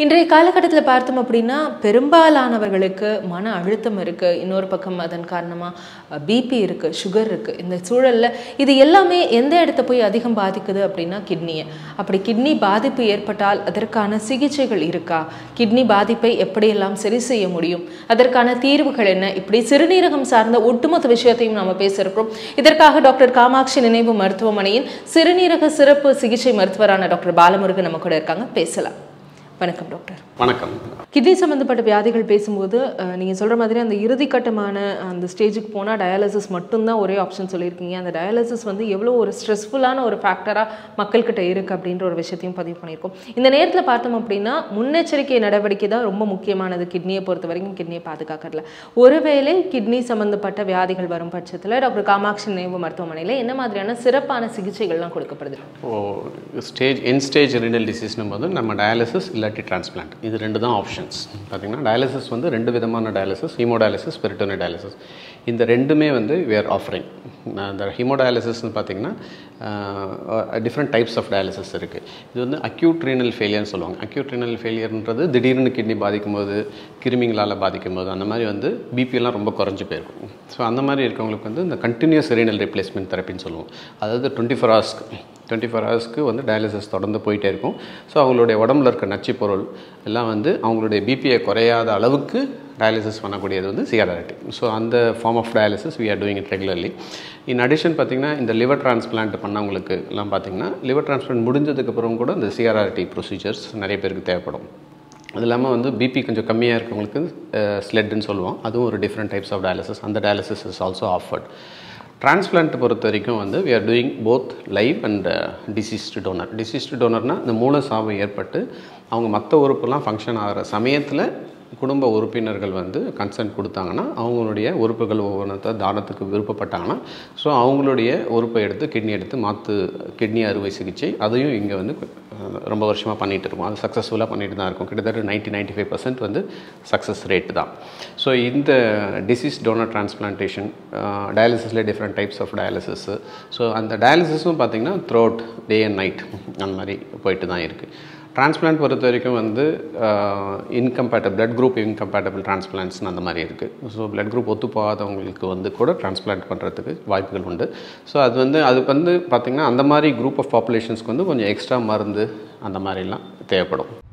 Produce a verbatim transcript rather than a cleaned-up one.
இன்றைய காலகட்டத்தில் பார்த்தோம் அப்படின்னா பெரும்பாலானவர்களுக்கு மன அழுத்தம் இருக்கு, இன்னொரு பக்கம் அதன் காரணமா பிபி இருக்கு, சுகர் இருக்கு. இந்த சூழல்ல இது எல்லாமே எந்த இடத்தை போய் அதிகம் பாதிக்குது அப்படின்னா கிட்னியை. அப்படி கிட்னி பாதிப்பு ஏற்பட்டால் அதற்கான சிகிச்சைகள் இருக்கா? கிட்னி பாதிப்பை எப்படியெல்லாம் சரி செய்ய முடியும்? அதற்கான தீர்வுகள் என்ன? இப்படி சிறுநீரகம் சார்ந்த ஒட்டுமொத்த விஷயத்தையும் நாம பேச இருக்கிறோம். இதற்காக டாக்டர் காமாட்சி நினைவு மருத்துவமனையின் சிறுநீரக சிறப்பு சிகிச்சை மருத்துவரான டாக்டர் பாலமுருகன் நம்ம கூட இருக்காங்க. பேசலாம். வணக்கம் டாக்டர். வணக்கம். கிட்னி சம்பந்தப்பட்ட வியாதிகள் பேசும்போது நீங்கள் சொல்கிற மாதிரி அந்த இறுதி கட்டமான அந்த ஸ்டேஜுக்கு போனால் டயாலிசிஸ் மட்டும்தான் ஒரே ஆப்ஷன் சொல்லியிருக்கீங்க. அந்த டயாலிசிஸ் வந்து எவ்வளோ ஒரு ஸ்ட்ரெஸ்ஃபுல்லான ஒரு ஃபேக்டராக மக்கள்கிட்ட இருக்குது அப்படின்ற ஒரு விஷயத்தையும் பதிவு பண்ணியிருக்கோம். இந்த நேரத்தில் பார்த்தோம் அப்படின்னா முன்னெச்சரிக்கை நடவடிக்கை தான் ரொம்ப முக்கியமானது கிட்னியை பொறுத்த வரைக்கும், கிட்னியை பாதுகாக்கிறதுல. ஒருவேளை கிட்னி சம்மந்தப்பட்ட வியாதிகள் வரும் பட்சத்தில் டாக்டர் காமாட்சி நினைவு மருத்துவமனையில் என்ன மாதிரியான சிறப்பான சிகிச்சைகள்லாம் கொடுக்கப்படுது? Oh stage end stage renal டிசீஸ்னும் போது நம்ம டயாலிசிஸ் இல்லாட்டி டிரான்ஸ்பிளான்ட், இது ரெண்டு தான் ஆப்ஷன்ஸ். பார்த்திங்கன்னா டயாலிசிஸ் வந்து ரெண்டு விதமான டயாலிசிஸ், ஹீமோடயாலிசிஸ், பெரிட்டோனியல் டயாலிசிஸ். இந்த ரெண்டுமே வந்து we are offering. அந்த ஹீமோடயாலிசிஸ்னு பார்த்திங்கன்னா டிஃப்ரெண்ட் டைப்ஸ் ஆஃப் டயாலிசிஸ் இருக்குது. இது வந்து அக்யூட் ரீனல் ஃபெயிலியர்னு சொல்லுவாங்க. அக்யூட் ரீனல் ஃபெயிலியர்ன்றது திடீர்னு கிட்னி பாதிக்கும் போது, கிருமிங்களால் பாதிக்கும் போது, அந்த மாதிரி வந்து பிபிஎல்லாம் ரொம்ப குறைஞ்சி போயிருக்கும். ஸோ அந்த மாதிரி இருக்கவங்களுக்கு வந்து இந்த கண்டினியூஸ் ரீனல் ரீப்ளேஸ்மெண்ட் தெரப்பின்னு சொல்லுவோம். அதாவது டுவெண்ட்டி ஃபோர் ஹவர்ஸ்க்கு டுவெண்ட்டி ஃபோர் ஹவர்ஸ்க்கு வந்து டயாலிசிஸ் தொடர்ந்து போயிட்டே இருக்கும். ஸோ அவங்களுடைய உடம்புல இருக்க நச்சு பொருள் எல்லாம் வந்து அவங்களுடைய பிபியை குறையாத அளவுக்கு டயாலிசிஸ் பண்ணக்கூடியது வந்து சிஆர்ஆர்டி. ஸோ அந்த form of dialysis we are doing it regularly. In addition பார்த்திங்கன்னா இந்த லிவர் டிரான்ஸ்பிளான்ட் பண்ணவங்களுக்கு எல்லாம் பார்த்திங்கன்னா லிவர் டிரான்ஸ்பிளான்ட் முடிஞ்சதுக்கப்புறம் கூட இந்த சிஆர்ஆர்டி ப்ரொசீஜர்ஸ் நிறைய பேருக்கு தேவைப்படும். அது இல்லாமல் வந்து பிபி கொஞ்சம் கம்மியாக இருக்கவங்களுக்கு ஸ்லெட்னு சொல்லுவோம், அதுவும் ஒரு டிஃப்ரெண்ட் டைப்ஸ் ஆஃப் டயாலிசிஸ். அந்த dialysis is also offered. Transplant பொறுத்த வரைக்கும் வந்து we are doing both live and deceased donor. Deceased டோனர்னால் இந்த மூல சாவு ஏற்பட்டு அவங்க மற்ற உறுப்புலாம் ஃபங்க்ஷன் ஆகிற சமயத்தில் குடும்ப உறுப்பினர்கள் வந்து கன்சென்ட் கொடுத்தாங்கன்னா, அவங்களுடைய உறுப்புகள் ஒவ்வொன்றத்தை தானத்துக்கு விருப்பப்பட்டாங்கன்னா, ஸோ அவங்களுடைய உறுப்பை எடுத்து கிட்னி எடுத்து மாற்று கிட்னி அறுவை சிகிச்சை அதையும் இங்கே வந்து ரொம்ப வருஷமாக பண்ணிகிட்டு இருக்கோம். அது சக்ஸஸ்ஃபுல்லாக பண்ணிட்டு தான் இருக்கும். கிட்டத்தட்ட நைன்ட்டி நைன்ட்டி ஃபைவ் பர்சன்ட் வந்து சக்ஸஸ் ரேட் தான். ஸோ இந்த டிசீஸ் டோனர் டிரான்ஸ்பிளான்டேஷன் டயாலிசிஸில் different types of dialysis. So அந்த டயாலிசிஸும் பார்த்திங்கன்னா throughout day and night அந்த மாதிரி போயிட்டு தான் இருக்குது. டிரான்ஸ்பிளான்ட் பொறுத்த வரைக்கும் வந்து இன்கம்பேட்டபிள் பிளட் குரூப் இன்கம்பேட்டபிள் டிரான்ஸ்பிளான்ட்ஸ்னு அந்த மாதிரி இருக்குது. ஸோ பிளட் குரூப் ஒத்து போகாதவங்களுக்கு வந்து கூட டிரான்ஸ்பிளான்ட் பண்ணுறதுக்கு வாய்ப்புகள் உண்டு. ஸோ அது வந்து அதுக்கு வந்து பார்த்திங்கன்னா அந்த மாதிரி குரூப் ஆஃப் பாப்புலேஷன்ஸ்க்கு வந்து கொஞ்சம் எக்ஸ்ட்ரா மருந்து அந்த மாதிரிலாம் தேவைப்படும்.